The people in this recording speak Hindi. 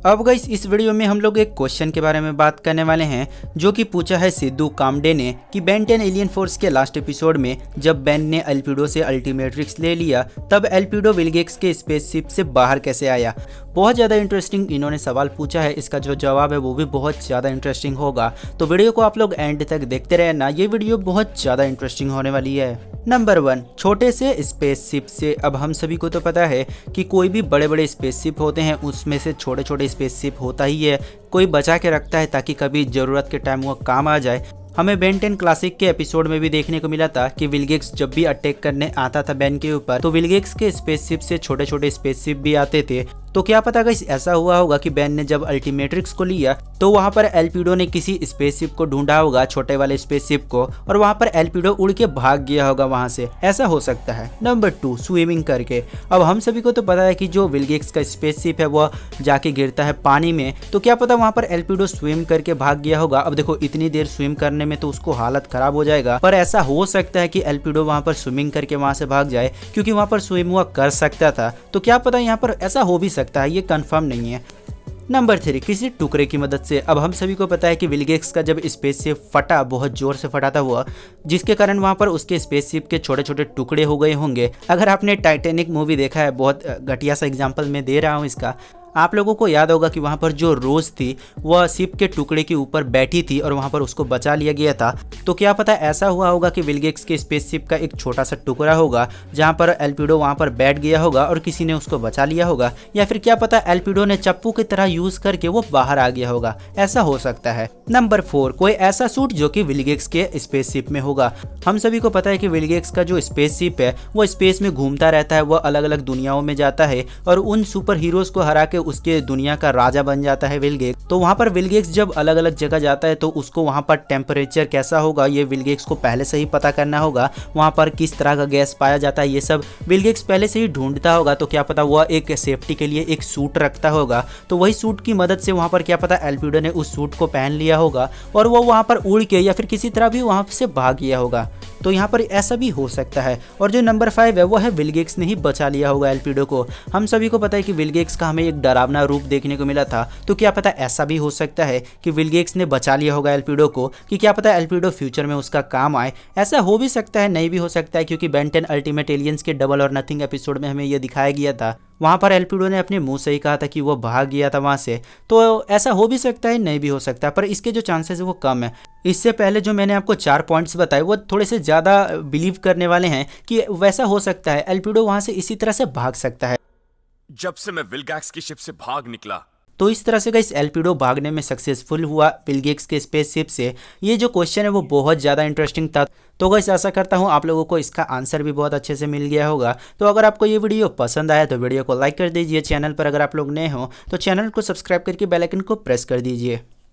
अब गाइस इस वीडियो में हम लोग एक क्वेश्चन के बारे में बात करने वाले हैं जो कि पूछा है सिद्धू कामडे ने कि बेन 10 एलियन फोर्स के लास्ट एपिसोड में जब बेन ने एल्पिडो से अल्टीमेट्रिक्स ले लिया तब एल्पिडो विलगेक्स के स्पेसशिप से बाहर कैसे आया। बहुत ज़्यादा इंटरेस्टिंग इन्होंने सवाल पूछा है, इसका जो जवाब है वो भी बहुत ज़्यादा इंटरेस्टिंग होगा, तो वीडियो को आप लोग एंड तक देखते रहना, ये वीडियो बहुत ज़्यादा इंटरेस्टिंग होने वाली है। नंबर 1, छोटे से स्पेसशिप से। अब हम सभी को तो पता है कि कोई भी बड़े बड़े स्पेसशिप होते हैं उसमें से छोटे छोटे स्पेसशिप होता ही है, कोई बचा के रखता है ताकि कभी ज़रूरत के टाइम वो काम आ जाए। हमें बेन 10 क्लासिक के एपिसोड में भी देखने को मिला था कि विलगेक्स जब भी अटैक करने आता था बेन के ऊपर तो विलगेक्स के स्पेसशिप से छोटे छोटे स्पेसशिप भी आते थे। तो क्या पता गाइस ऐसा हुआ होगा कि बेन ने जब अल्टीमेट्रिक्स को लिया तो वहां पर एल्पिडो ने किसी स्पेसशिप को ढूंढा होगा, छोटे वाले स्पेसशिप को, और वहां पर एल्पिडो उड़ के भाग गया होगा वहां से, ऐसा हो सकता है। नंबर 2, स्विमिंग करके। अब हम सभी को तो पता है कि जो विलगेक्स का स्पेसशिप है वो जाके गिरता है पानी में, तो क्या पता वहां पर एल्पिडो स्विम करके भाग गया होगा। अब देखो इतनी देर स्विम करने में तो उसको हालत खराब हो जाएगा, पर ऐसा हो सकता है कि एल्पिडो वहां पर स्विमिंग करके वहां से भाग जाए क्योंकि वहां पर स्विम हुआ कर सकता था, तो क्या पता यहाँ पर ऐसा हो भी सकता है, ये कंफर्म नहीं है। नंबर 3, किसी टुकड़े की मदद से। अब हम सभी को पता है कि विलगेक्स का जब स्पेसशिप फटा, बहुत जोर से फटा था वो, जिसके कारण वहां पर उसके स्पेसशिप के छोटे छोटे टुकड़े हो गए होंगे। अगर आपने टाइटैनिक मूवी देखा है, बहुत घटिया सा एग्जांपल मैं दे रहा हूं इसका, आप लोगों को याद होगा कि वहाँ पर जो रोज थी वह शिप के टुकड़े के ऊपर बैठी थी और वहाँ पर उसको बचा लिया गया था। तो क्या पता ऐसा हुआ होगा कि विलगेक्स के स्पेसशिप का एक छोटा सा टुकड़ा होगा जहाँ पर एल्पिडो वहाँ पर बैठ गया होगा और किसी ने उसको बचा लिया होगा, या फिर क्या पता एल्पिडो ने चप्पू की तरह यूज करके वो बाहर आ गया होगा, ऐसा हो सकता है। नंबर 4, कोई ऐसा सूट जो कि विलगेक्स के स्पेसशिप में होगा। हम सभी को पता है कि विलगेक्स का जो स्पेसशिप है वो स्पेस में घूमता रहता है, वो अलग अलग दुनियाओं में जाता है और उन सुपर हीरोज को हरा के उसके दुनिया का राजा बन जाता है विलगेक्स। तो वहां पर विलगेक्स जब अलग अलग जगह जाता है तो उसको वहां पर टेम्परेचर कैसा होगा ये विलगेक्स को पहले से ही पता करना होगा, वहां पर किस तरह का गैस पाया जाता है ये सब विलगेक्स पहले से ही ढूंढता होगा। तो क्या पता वह एक सेफ्टी के लिए एक सूट रखता होगा, तो वही सूट की मदद से वहां पर क्या पता एल्पिडो ने उस सूट को पहन लिया होगा और वो वहां पर उड़ के या फिर किसी तरह भी वहां से भाग गया होगा, तो यहाँ पर ऐसा भी हो सकता है। और जो नंबर 5 है वो है विलगेक्स ने ही बचा लिया होगा एल्पिडो को। हम सभी को पता है कि विलगेक्स का हमें एक डरावना रूप देखने को मिला था, तो क्या पता ऐसा भी हो सकता है कि विलगेक्स ने बचा लिया होगा एल्पिडो को, कि क्या पता एल्पिडो फ्यूचर में उसका काम आए। ऐसा हो भी सकता है, नहीं भी हो सकता है, क्योंकि बेन 10 अल्टीमेट एलियंस के डबल और नथिंग एपिसोड में हमें यह दिखाया गया था, वहां पर एल्पिडो ने अपने मुंह से ही कहा था कि वो भाग गया था वहां से, तो ऐसा हो भी सकता है, नहीं भी हो सकता, पर इसके जो चांसेस है वो कम है। इससे पहले जो मैंने आपको 4 पॉइंट्स बताए वो थोड़े से ज़्यादा बिलीव करने वाले हैं कि वैसा हो सकता है, एल्पिडो वहां से इसी तरह से भाग सकता है। जब से मैं विलगेक्स की शिप से भाग निकला, तो इस तरह से गाइस एल्पिडो भागने में सक्सेसफुल हुआ विलगेक्स के स्पेसशिप से। ये जो क्वेश्चन है वो बहुत ज़्यादा इंटरेस्टिंग था, तो गाइस आशा करता हूँ आप लोगों को इसका आंसर भी बहुत अच्छे से मिल गया होगा। तो अगर आपको ये वीडियो पसंद आया तो वीडियो को लाइक कर दीजिए, चैनल पर अगर आप लोग नए हो तो चैनल को सब्सक्राइब करके बेल आइकन को प्रेस कर दीजिए।